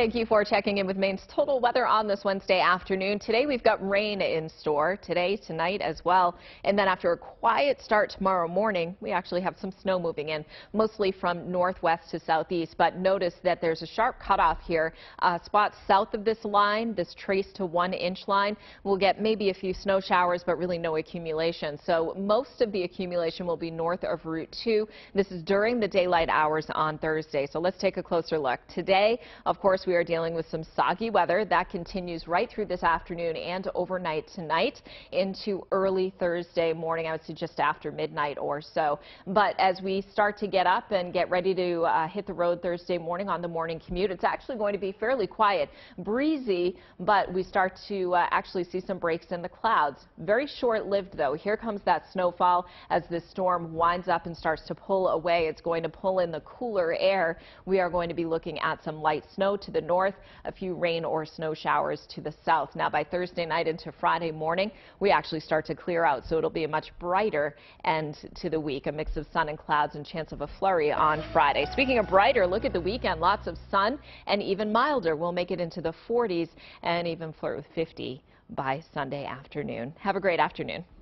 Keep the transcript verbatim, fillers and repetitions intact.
Thank you for checking in with Maine's total weather on this Wednesday afternoon. Today we've got rain in store today, tonight as well. And then after a quiet start tomorrow morning, we actually have some snow moving in, mostly from northwest to southeast. But notice that there's a sharp cutoff here. Uh, spots south of this line, this trace to one inch line, we'll get maybe a few snow showers, but really no accumulation. So most of the accumulation will be north of Route two. This is during the daylight hours on Thursday. So let's take a closer look. Today, of course, we are dealing with some soggy weather that continues right through this afternoon and overnight tonight into early Thursday morning. I would say just after midnight or so. But as we start to get up and get ready to uh, hit the road Thursday morning on the morning commute, it's actually going to be fairly quiet, breezy, but we start to uh, actually see some breaks in the clouds. Very short-lived, though. Here comes that snowfall as this storm winds up and starts to pull away. It's going to pull in the cooler air. We are going to be looking at some light snow to the north, a few rain or snow showers to the south. Now, by Thursday night into Friday morning, we actually start to clear out, so it'll be a much brighter end to the week, a mix of sun and clouds and chance of a flurry on Friday. Speaking of brighter, look at the weekend. Lots of sun and even milder. We'll make it into the forties and even flirt with fifty by Sunday afternoon. Have a great afternoon.